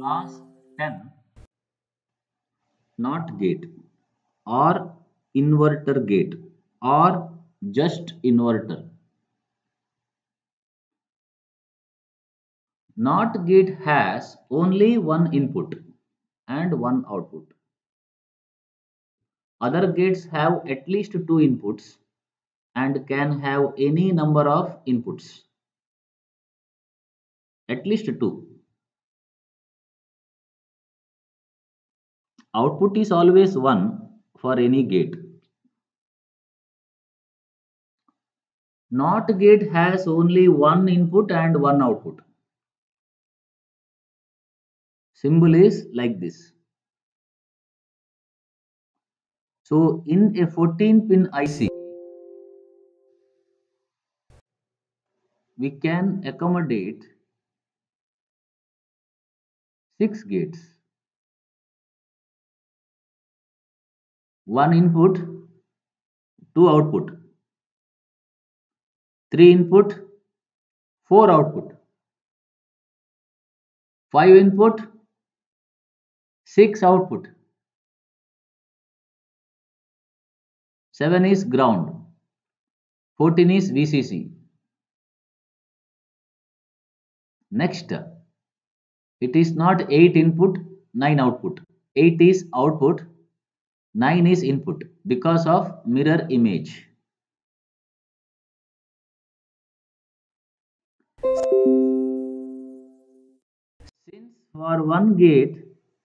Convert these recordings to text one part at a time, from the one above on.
Class 10. Not gate or inverter gate or just inverter. Not gate has only one input and one output. Other gates have at least two inputs and can have any number of inputs. At least two. Output is always 1 for any gate. Not gate has only one input and one output. Symbol is like this. So in a 14 pin IC, we can accommodate 6 gates. One input, two output. 3 input, 4 output. 5 input, 6 output. 7 is ground. 14 is VCC. Next, it is not 8 input, 9 output. 8 is output, 9 is input because of mirror image. Since for one gate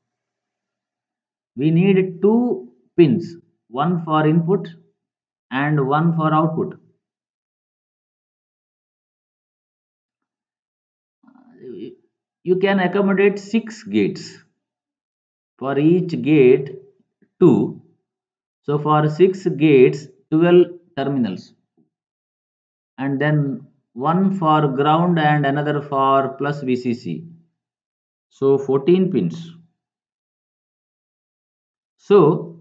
we need two pins, one for input and one for output. You can accommodate 6 gates. For each gate, 2. So for 6 gates, 12 terminals. And then one for ground and another for plus VCC. So 14 pins. So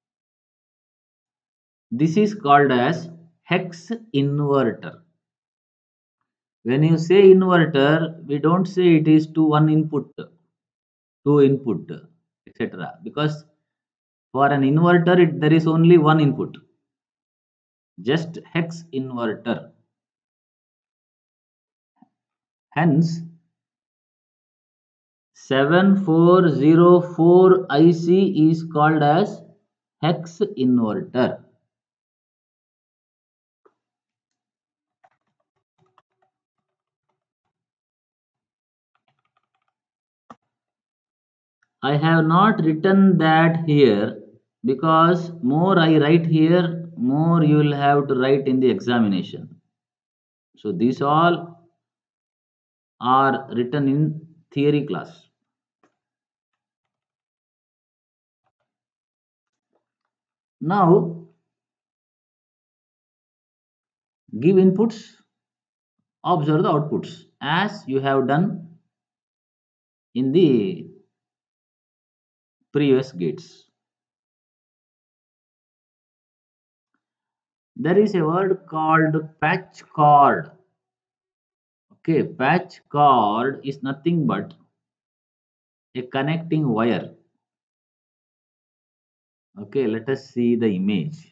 this is called as hex inverter. When you say inverter, we don't say it is to one input, two input, etc. Because for an inverter, there is only one input, just hex inverter. Hence, 7404 IC is called as hex inverter. I have not written that here because more I write here, more you will have to write in the examination. So these all are written in theory class. Now give inputs, observe the outputs as you have done in the previous gates. There is a word called patch cord. Okay, patch cord is nothing but a connecting wire. Okay, let us see the image.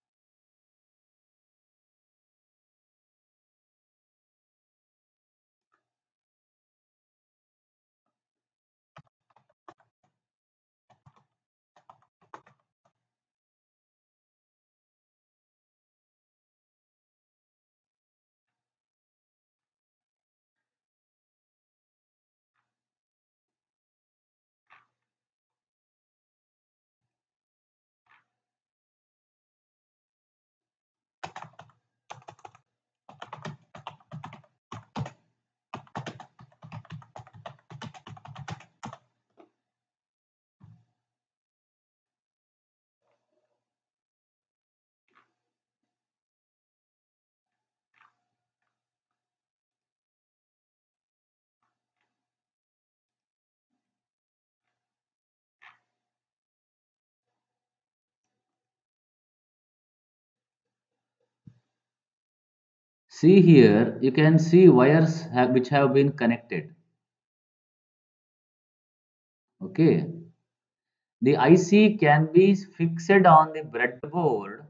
See here, you can see wires which have been connected. Okay. The IC can be fixed on the breadboard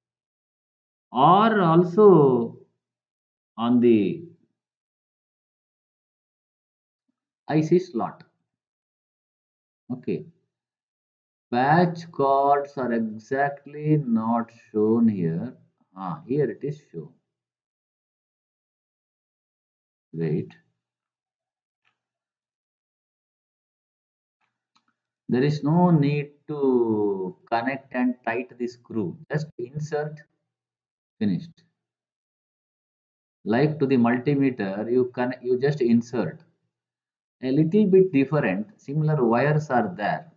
or also on the IC slot. Okay. Patch cords are exactly not shown here. Ah, here it is shown. Wait. There is no need to connect and tight the screw. Just insert, finished. Like to the multimeter, you just insert. A little bit different. Similar wires are there.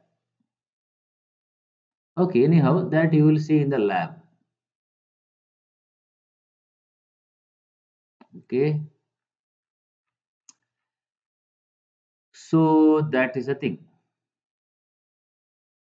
Okay, anyhow, that you will see in the lab. Okay, so that is the thing.